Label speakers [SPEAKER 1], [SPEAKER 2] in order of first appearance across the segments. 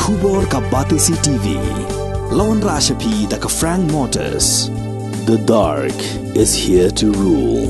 [SPEAKER 1] Khubor ka Batesi TV. Lawan Rashapi da ka Frank Motors. The dark is here to rule.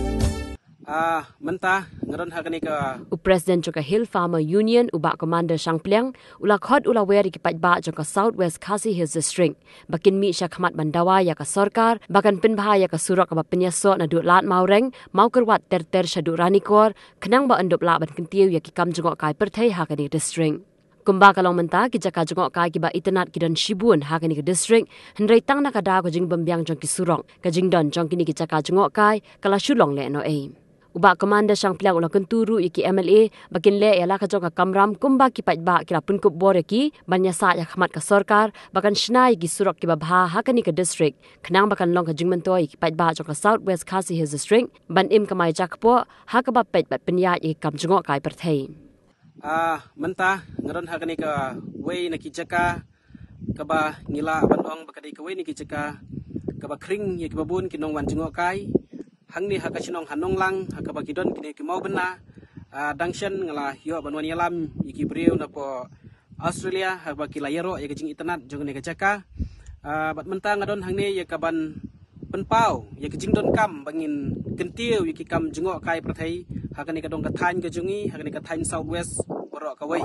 [SPEAKER 2] Mentah ngaron hakani ka
[SPEAKER 3] President joka Hill Farmer Union ubak Commander Shangpliang ula khod ula weri ki pajba joka Southwest Khasi Hills District bakin mi sya khamat bandawa ya ka sarkar bakan pinbha ya ka surak ba penyaso na du lat maureng mau kerwat ter syadu ranikor kenang ba endop la ban kentiu ya ki kam jengok kai perthai hakani district Kumba kalong menta ki jaka jengok kai ki ba itenat ki dan shibun hakani ke district hendrai tang na kada ko jing bambiang jong ki surong ka jing don jong kini ki jaka jengok kai kala shulong le no e Uba Commander Shangpliang ula kenturu iki MLA bakin le yala ka joka kamram kumba ki pajba kila pun kup bore ki banyasa ya khamat ka sarkar bakan shnai ki surok ki babha hakani ka district khnang bakan long ka jingmentoi ki pajba joka Southwest Khasi Hills District ban im kamai jakpo hakaba pajba penya ki kam jungok kai perthai
[SPEAKER 2] mentah ngaron hakani ka wei na ki jaka ka ba ngila bandong bakadi ka wei ni ki jaka ka ba kring ye ki babun ki nong wan jungok kai hang ni haka chinong hanong lang haka bakidon kini ki mau bena dangshan ngala yo banwan yalam iki brio na po Australia haka bakila yero ya kajing internet jong ne kajaka bat mentang ngadon hang ni ya kaban penpau ya kajing don kam bangin kentiu ya ki kam jengok kai prathai haka ni kadong kathan ka jungi haka ni kathan Southwest borok kawai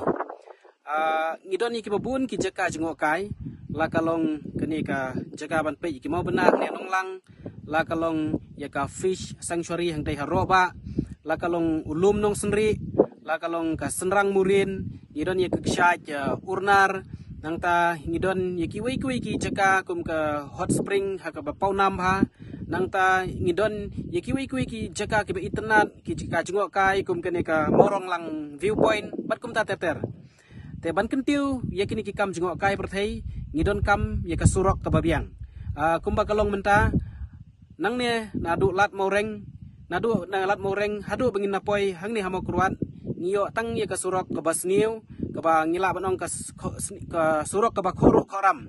[SPEAKER 2] ngidon iki babun ki jaka jengok kai la kalong kini ka jaka ban pe ki mau bena ne nong lang la kalong ya ka fish sanctuary hang dai haroba la kalong ulum nong senri la kalong ka senrang murin ngidon ya keksyaj urnar nang ta ngidon ya ki wei ki jaka kum ka hot spring ha ka bapau nam ha nang ta ngidon ya ki wei ki jaka ki internet ki jaka jengok kai kum kene ka morong lang viewpoint bat kum ta teter te ban kentiu ya kini ki kam jengok kai perthai ngidon kam ya ka surok ka babiang kum ba kalong menta nang ne nadu lat moreng nadu na lat moreng hadu bengin napoi hang ni hamo kurwat ngiyo tang ye ka surok ka basniu ka ba ngila banong ka surok ka ba khoro khoram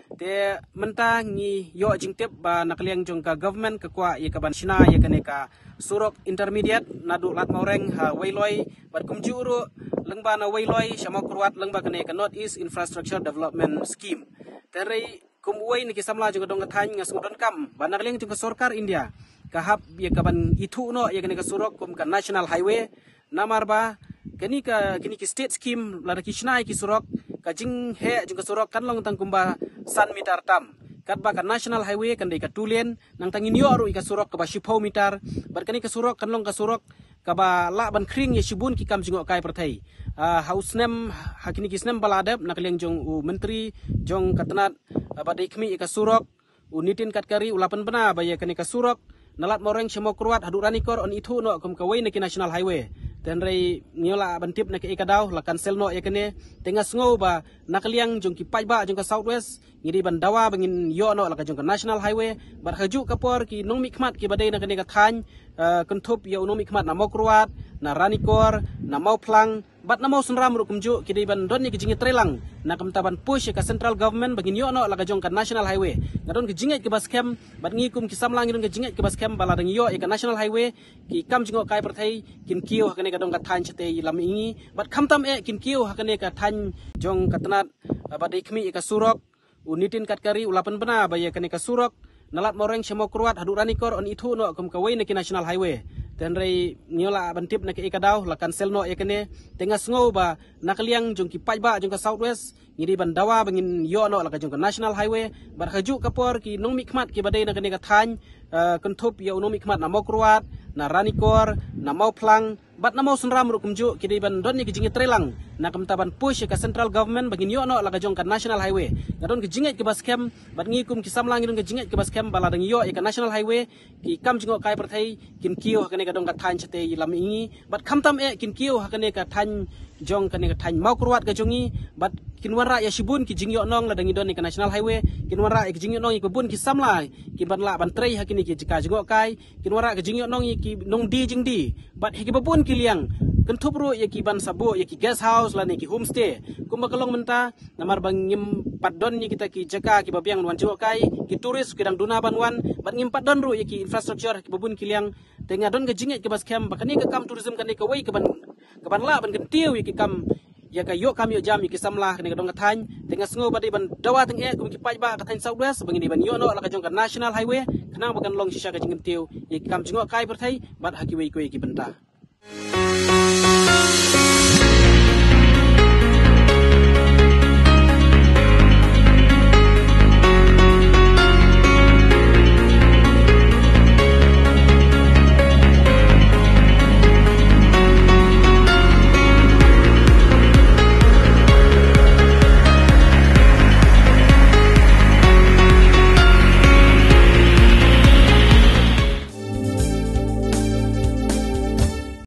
[SPEAKER 2] te menta ngi yo jingtep ba nakliang jong ka government ka kwa ye ka ban shina ye ka ne ka surok intermediate nadu lat moreng ha wailoi bat kumjuru lengba na wailoi shamo kurwat lengba ka ne ka North East Infrastructure Development Scheme terei kumway ni kisamla juga dong katany nga sudon kam banak leng juga sarkar India kahap ya kaban itu no ya kene ka surok kum ka national highway namar ba kini ki state scheme la ki shnai ki surok ka jing he juga surok kan long tang kumba san meter tam kat ba ka national highway kan dei ka tulen nang tangin yo aru ka surok ka ba 10 meter bar kini ka surok kan long ka surok ka ba la ban kring ye shibun ki kam jingok kai perthai house nem hakini ki snem baladep nakleng jong menteri jong katanat badai kmi ka surok unitin katkari ulapan bena baya kani ka surok nalat moreng shemo kurwat hadu ranikor on itu no kum kawai na ki national highway ten rei ngiola bantip na ki ikadaw la cancel no yakane tengas ngo ba nakliang jong ki paiba jong ka Southwest ngiri bandawa bangin yo no la ka jong ka national highway bar haju kapor ki nong mikmat ki badai na kani ka thany kentup ya unom mikmat na mo kurwat na ranikor na mau plang bat na mau senram ru kumju ki dei ban don ni ki jingi trelang na kamtaban push ka central government bangin yo no la ka jong ka national highway ngadon ki jinget ki baskem bat ngi kum ki samlang ngidon ki jinget ki baskem bala dang yo ka national highway ki kam jingok kai perthai kin kiu hakane ka dong ka than chate lam ingi bat khamtam kin kiu hakane ka than jong katanat badai khmi ka surok unitin katkari ulapan bena baya kane ka surok nalat moreng shemo kurwat hadu ranikor on itu no kum kawai na ki national highway ten rei ngiola bantip na ki ikadaw la cancel no yakane tengas ngo ba nakliang jong ki pajba jong ka Southwest ngiri bandawa bangin yo no la ka jong ka national highway bar haju kapor ki nong mikmat ki badai na kane ka thany kentup ya unom mikmat na mo kurwat na ranikor na mau plang bat na mau senram ru kumju ki dei ban don ni ki jingi trelang na kamtaban push ka central government bangin yo no la ka jong ka national highway ngadon ki jinget ki baskem bat ngi kum ki samlang ngidon ki jinget ki baskem bala dang yo ka national highway ki kam jingok kai perthai kin kiu hakane ka dong ka than chate lam ingi bat khamtam kin kiu hakane ka than jong kane ka than mau kurwat ka jongi bat kinwara ya shibun ki jingyo nong la dang idon ni ka national highway kinwara ki jingyo nong ki bun ki samla ki ban la ban trei hakini ki jika jingok kai kinwara ki jingyo nong ki nong di jing di bat hiki babun ki liang kentup ru ya ki ban sabo ya ki guest house la ni ki homestay kumba kalong menta namar bang ngim padon ni kita ki jaka ki babiang wan jingok kai ki turis ki dang duna ban wan bat ngim padon ru ya ki infrastructure ki babun ki liang tenga don ke jinget ke baskem bakani ke kam tourism kan ke wei ke ban la ban kentiu ki kam ya ka yo kam yo jam ki samla ni dong kathan tengah sngo badi ban dawa teng kum ki pai ba kathan southwest bangini ban yo no la ka jong ka national highway kanang bakan long shisha ka jingim tiu ye kam jingo kai perthai bat haki wei ko ki benta